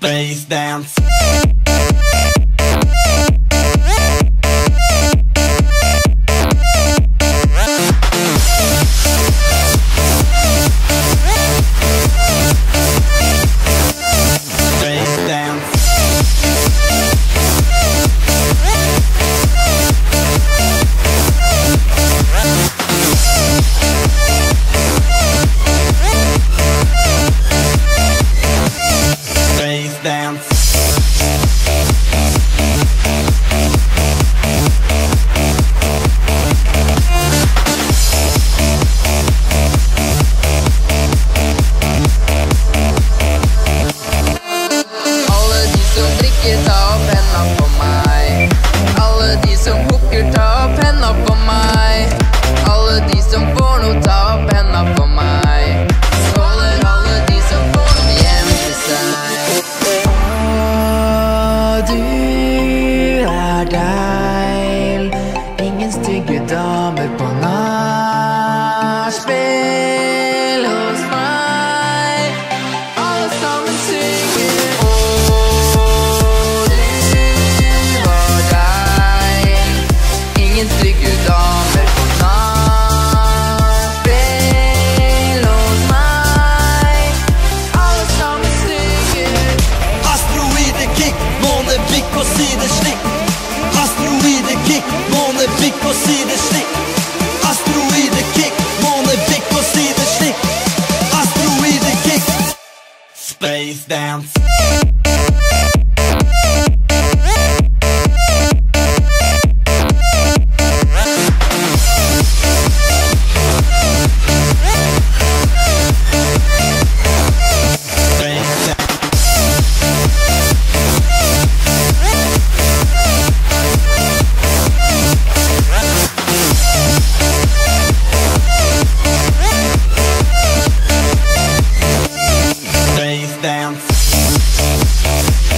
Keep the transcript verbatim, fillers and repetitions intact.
Space dance. Ingen stygge damer på nachspiel hos meg. Alle sammen synger Åh, du var deg. Ingen stygge damer på nachspiel hos meg. Alle sammen synger Asteroide kick, månebikk og si det slik. Asteroide kick, månebikk og si det slik. Asteroide kick, månebikk og si det slik. Asteroide kick. Space dance. Dance.